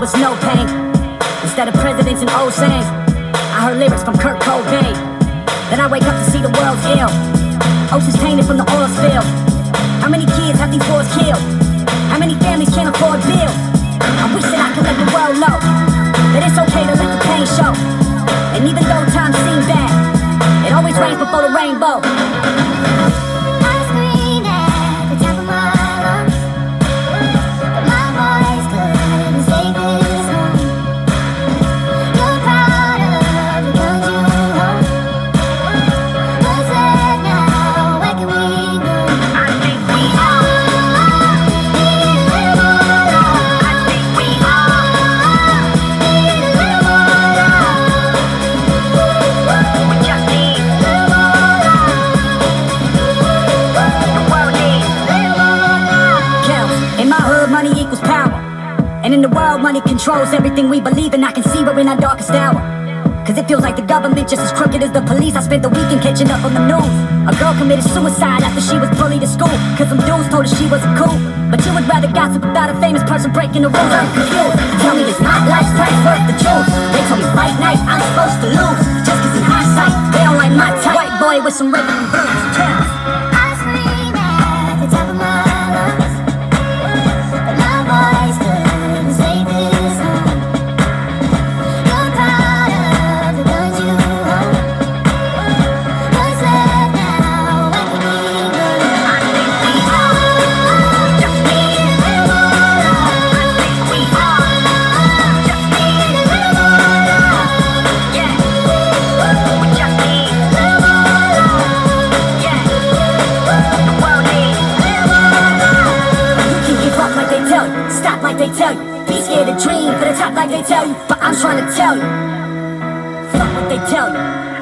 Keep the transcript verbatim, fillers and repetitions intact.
was no pain. Instead of presidents and old sayings, I heard lyrics from Kurt Cobain. Then I wake up to see the world's ill. Oceans tainted from the oil spill. How many kids have these wars killed? How many families can't afford bills? I wish that I could let the world know that it's okay to let the pain show. And even though times seem bad, it always rains before the rainbow. Money equals power, and in the world money controls everything we believe in. I can see we're in our darkest hour, cause it feels like the government just as crooked as the police. I spent the weekend catching up on the news. A girl committed suicide after she was bullied at school, cause some dudes told her she wasn't cool. But you would rather gossip about a famous person breaking the rules. I'm confused. Tell me, is my life's price worth the truth? They told me fight night, I'm supposed to lose, just cause in hindsight they don't like my type. White boy with some rhythm and blues. Yeah. Stop like they tell you, be scared to dream for the top like they tell you. But I'm trying to tell you, fuck what they tell you.